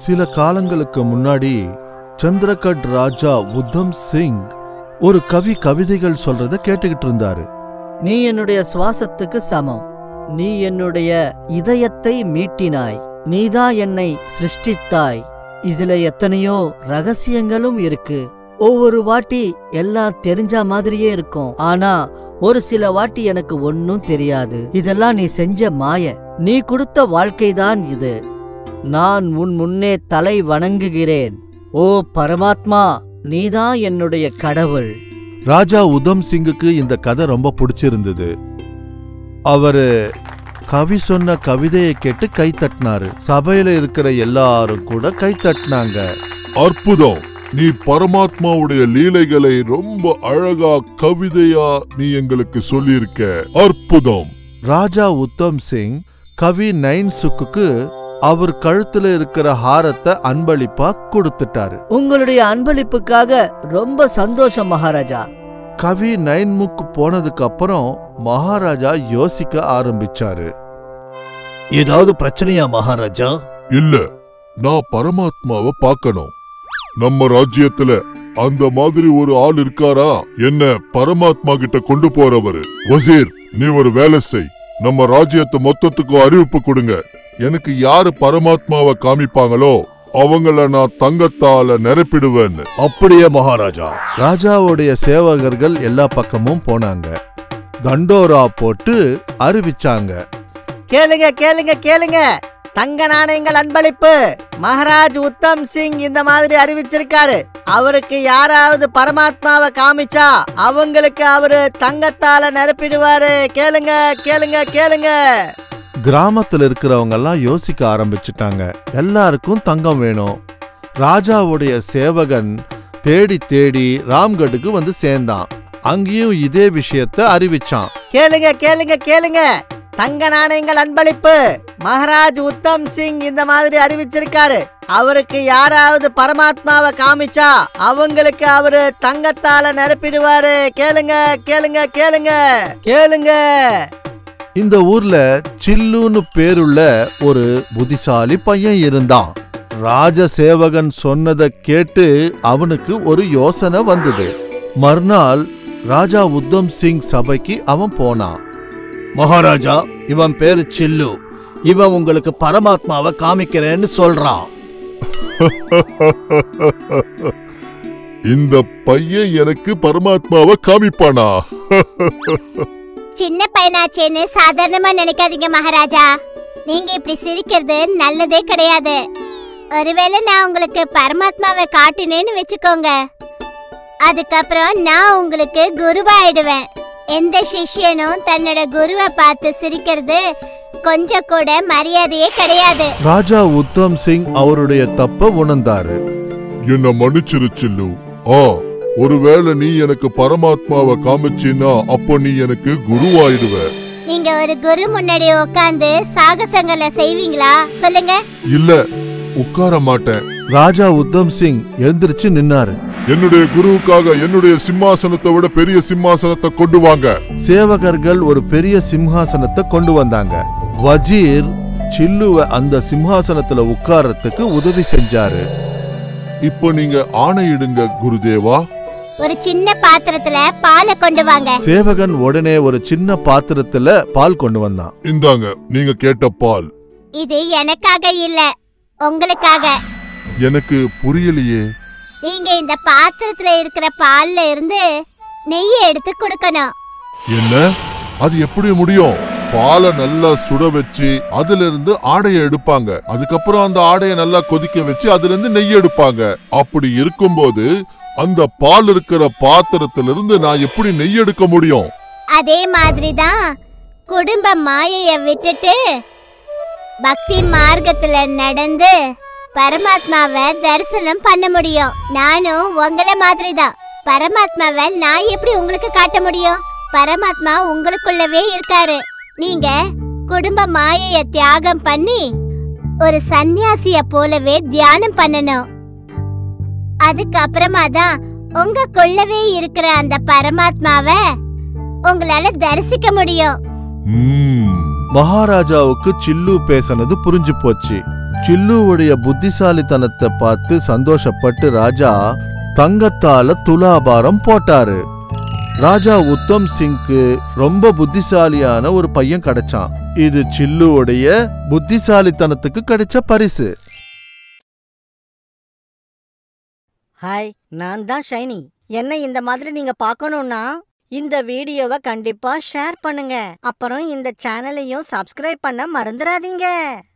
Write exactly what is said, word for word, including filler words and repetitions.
சில காலங்களுக்கு முன்னாடி சந்திரகட் ராஜா உத்தம் சிங் ஒரு கவி கவிதைகள் சொல்றத கேட்டுக்கிட்டு இருந்தாரு. நீ என்னுடைய சுவாசத்துக்கு சமம், நீ என்னுடைய இதயத்தை மீட்டினாய், நீதான் என்னை சிருஷ்டித்தாய். இதுல எத்தனையோ ரகசியங்களும் இருக்கு. ஒவ்வொரு வாட்டி எல்லாம் தெரிஞ்ச மாதிரியே இருக்கும், ஆனா ஒரு சில வாட்டி எனக்கு ஒன்னும் தெரியாது. இதெல்லாம் நீ செஞ்ச மாய, நீ கொடுத்த வாழ்க்கைதான் இது. நான் உன் முன்னே தலை வணங்குகிறேன். ஓ பரமாத்மா, நீதான் என்னுடைய கடவுள். ராஜா உத்தம் சிங்குக்கு இந்த கதை ரொம்ப பிடிச்சிருந்தது. அவரு கவி சொன்ன கவிதையை கேட்டு கை தட்டினாரு. சபையில இருக்கிற எல்லாரும் கூட கை தட்டினாங்க. அற்புதம், நீ பரமாத்மாவுடைய லீலைகளை ரொம்ப அழகா கவிதையா நீ எங்களுக்கு சொல்லியிருக்க. அற்புதம். ராஜா உத்தம் சிங் கவி நைன் சுக்குக்கு அவர் கழுத்துல இருக்கிற ஹாரத்தை அன்பளிப்பா கொடுத்துட்டாரு. உங்களுடைய அன்பளிப்புக்காக ரொம்ப சந்தோஷம் மகாராஜா. கவி நைன் முக்கு போனதுக்கு அப்புறம் மகாராஜா யோசிக்க ஆரம்பிச்சாரு. ஏதாவது பிரச்சனையா மகாராஜா? இல்ல, நான் பரமாத்மாவை பார்க்கணும். நம்ம ராஜ்யத்துல அந்த மாதிரி ஒரு ஆள் இருக்காரா? என்ன பரமாத்மா கிட்ட கொண்டு போறவரு. வசீர், நீ ஒரு வேலை செய், நம்ம ராஜ்யத்தை மொத்தத்துக்கும் அறிவிப்பு கொடுங்க. எனக்கு யாரு பரமாத்மாவை காமிப்பாங்களோ அவங்கள நான் தங்கத்தால நிரப்பிடுவேன். அப்படியே மகாராஜா. ராஜாவுடைய சேவகர்கள் எல்லா பக்கமும் போனாங்க. தண்டோரா போட்டு அறிவிச்சாங்க. கேளுங்க கேளுங்க கேளுங்க, தங்க நாணயங்கள் அன்பளிப்பு. மகாராஜ் உத்தம் சிங் இந்த மாதிரி அறிவிச்சிருக்காரு. அவருக்கு யாராவது பரமாத்மாவை காமிச்சா அவங்களுக்கு அவரு தங்கத்தால நிரப்பிடுவாரு. கேளுங்க கேளுங்க கேளுங்க. கிராமத்துல இருக்கிறவங்க எல்லாம் யோசிக்க ஆரம்பிச்சுட்டாங்க. எல்லாருக்கும் தங்கம் வேணும். ராஜாவுடைய சேவகன் தேடி தேடி ராம்கட்டுக்கு வந்து சேர்ந்தான். அங்கேயும் இதே விஷயத்த அறிவிச்சான். கேளுங்க கேளுங்க கேளுங்க, தங்க நாணயங்கள் அன்பளிப்பு. மகாராஜ் உத்தம் சிங் இந்த மாதிரி அறிவிச்சிருக்காரு. அவருக்கு யாராவது பரமாத்மாவை காமிச்சா அவங்களுக்கு அவரு தங்கத்தால நிரப்பிடுவாரு. கேளுங்க கேளுங்க கேளுங்க கேளுங்க. இந்த ஊர்ல சில்லுன்னு பேருள்ள ஒரு புத்திசாலி பையன் இருந்தான். ராஜசேவகன் சொன்னதை கேட்டு அவனுக்கு ஒரு யோசனை வந்தது. மறுநாள் ராஜா உத்தம் சிங் சபைக்கு அவன் போனான். மகாராஜா, இவன் பேரு சில்லு. இவன் உங்களுக்கு பரமாத்மாவை காமிக்கிறேன்னு சொல்றான். இந்த பையன் எனக்கு பரமாத்மாவை காமிப்பானா? சின்ன பையனாச்சேன்னு சாதாரணமா நினைக்காதீங்க மகாராஜா. நீங்க இப்படி சிரிக்கிறது நல்லதே கிடையாது. ஒருவேளை நான் உங்களுக்கு பரமாத்மாவை காட்டினேன்னு வச்சுக்கோங்க, அதுக்கப்புறம் நான் உங்களுக்கு குருவாயிடுவேன். எந்த சிஷ்யனும் தன்னோட குருவை பார்த்து சிரிக்கிறது கொஞ்சம் கூட மரியாதையே கிடையாது. ராஜா உத்தம் சிங் அவருடைய தப்ப உணர்ந்தாரு. என்ன மன்னிச்சிரு சில்லு. ஆ, ஒருவேளை நீ எனக்கு பரமாத்மாவை காமிச்சின்னா அப்போ நீ எனக்கு குருவாயிடுவ. நீங்க ஒரு குரு முன்னாடி உட்கார்ந்து சாகசங்களை செய்வீங்களா? சொல்லுங்க. இல்ல, உட்கார மாட்டேன். ராஜா உத்தம் சிங் எழுந்திருச்சு நின்னாரு. என்னுடைய குருவுக்காக என்னுடைய சிம்மாசனத்தை விட பெரிய சிம்மாசனத்தை கொண்டு வாங்க. சேவகர்கள் ஒரு பெரிய சிம்ஹாசனத்தை கொண்டு வந்தாங்க. வஜீர் சில்லுவ அந்த சிம்ஹாசனத்துல உட்கார்றதுக்கு உதவி செஞ்சாரு. இப்போ நீங்க ஆணையிடுங்க குருதேவா. ஒரு சின்ன பாத்திரத்துல பாலை கொண்டு வாங்க. சேவகன் உடனே ஒரு சின்ன பாத்திரத்துல பால் கொண்டு வந்தான். இந்தாங்க, நீங்க கேட்ட பால். இது எனக்காக இல்ல, உங்களுக்காக. எனக்கு புரியலையே. நீங்க இந்த பாத்திரத்துல இருக்கிற பால்ல இருந்து நெய்யை எடுத்து கொடுக்கணும். என்ன? அது எப்படி முடியும்? பாலை நல்லா சுட வச்சு அதுல இருந்து ஆடையை எடுப்பாங்க. அதுக்கப்புறம் அந்த ஆடையை நல்லா கொதிக்க வச்சு அதுல இருந்து நெய் எடுப்பாங்க. அப்படி இருக்கும்போது அந்த பால் இருக்கிற பாத்திரத்திலிருந்து நான் எப்படி நெய் எடுக்க முடியும்? அதே மாதிரிதான் குடும்ப மாயைய விட்டுட்டு பக்தி மார்க்கத்துல நடந்து பரமாத்மாவை தரிசனம் பண்ண முடியும். நானும் உங்களை மாதிரிதான். பரமாத்மாவை நான் எப்படி உங்களுக்கு காட்ட முடியும்? பரமாத்மா உங்களுக்குள்ளவே இருக்காரு. நீங்க குடும்ப மாயைய தியாகம் பண்ணி ஒரு சன்னியாசிய போலவே தியானம் பண்ணணும். அதுக்கப்புறமா தான் உங்களுக்குள்ளவே இருக்கிற அந்த பரமாத்மாவை உங்களால தரிசிக்க முடியும். மகாராஜாவுக்கு சில்லு பேசினது புரிஞ்சு போச்சு. சில்லுவுடைய புத்திசாலித்தனத்தை பார்த்து சந்தோஷப்பட்டு ராஜா தங்கத்தால துலாபாரம் போட்டாரு. ராஜா உத்தம் சிங்க்கு ரொம்ப புத்திசாலியான ஒரு பையன் கிடைச்சான். இது சில்லுவுடைய புத்திசாலித்தனத்துக்கு கிடைச்ச பரிசு. ஹாய், நான் தான் ஷைனி. என்ன இந்த மாதிரி நீங்க பார்க்கணும்னா இந்த வீடியோவை கண்டிப்பா ஷேர் பண்ணுங்க. அப்புறம் இந்த சேனலையும் சப்ஸ்கிரைப் பண்ண மறந்துடாதீங்க.